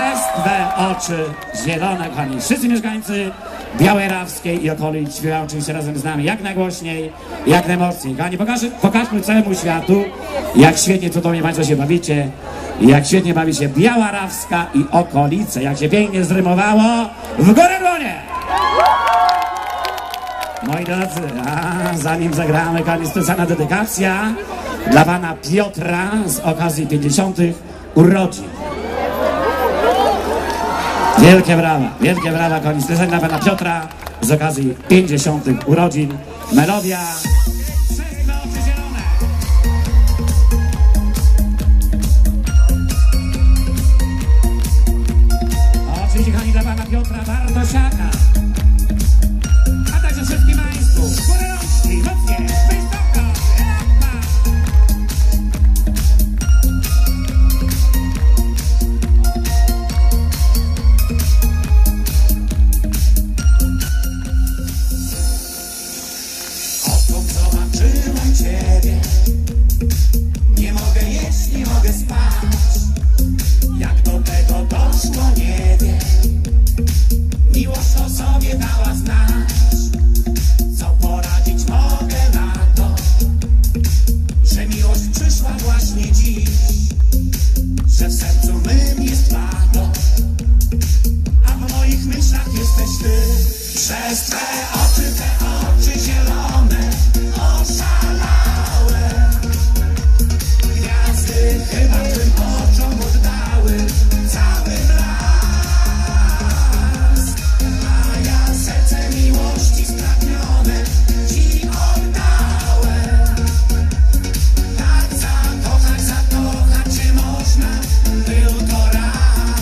Przez Twe oczy zielone, kochani. Wszyscy mieszkańcy Białerawskiej i okolic śpiewają oczywiście razem z nami jak najgłośniej, jak najmocniej. Kochani, pokażmy całemu światu, jak świetnie cudownie Państwo się bawicie, jak świetnie bawi się Białerawska i okolice, jak się pięknie zrymowało. W górę dłonie! Moi drodzy, zanim zagramy, kochani, specjalna dedykacja dla Pana Piotra z okazji 50. urodzin. Wielkie brawa, kochani, specjalnie dla Pana Piotra z okazji 50. urodzin. Melodia Przez Twe oczy zielone. Oczywiście, kochani, dla Pana Piotra Bartosiaka. A także wszystkim Państwu. Górę rączki, mocnie, wysoko, lapa. Odkąd zobaczyłem Ciebie, nie mogę jeść, nie mogę spać. Jak do tego doszło, nie wiem. Miłość o sobie dała znać. Co poradzić mogę na to, że miłość przyszła właśnie dziś, że w sercu mym jest Twa, a w moich myślach jesteś Ty. Przez Twe oczy zielone, oszalałe. Gwiazdy chyba Twym oczom oddały cały blask, a ja serce miłości spragnione Ci oddałem. Tak zakochać Cię można tylko raz.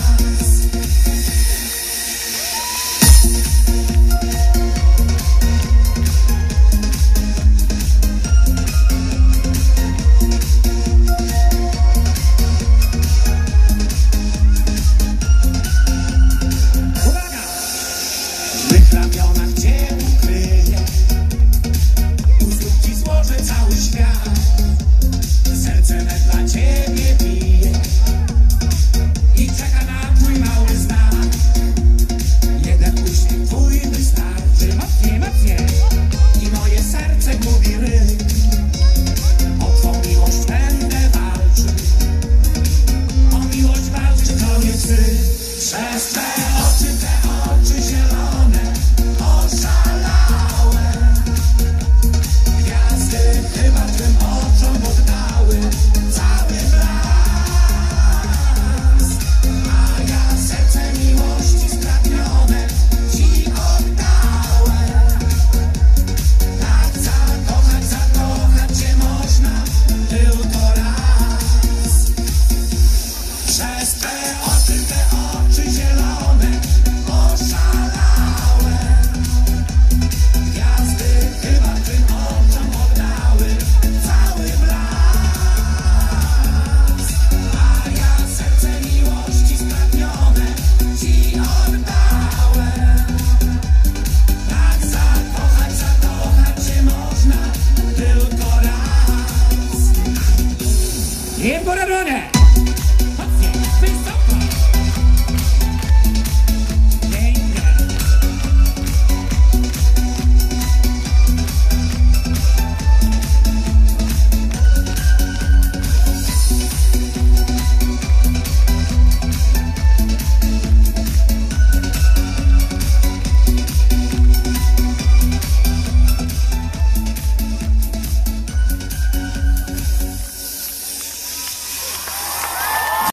W mych ramionach Cię ukryję, u stóp Ci złożę cały świat. Serce me dla Ciebie bije i czeka na Twój mały znak. Jeden uśmiech Twój wystarczy, mocniej, i moje serce mówi ryk. O Twą miłość będę walczył, o miłość walczyć to nie wstyd. Przez Twe oczy zielone, oszalałe. Gwiazdy chyba Twym oczom oddały cały blask, a ja serce miłości spragnione Ci oddałem. Tak zakochać Cię można tylko raz. Przez Twe oczy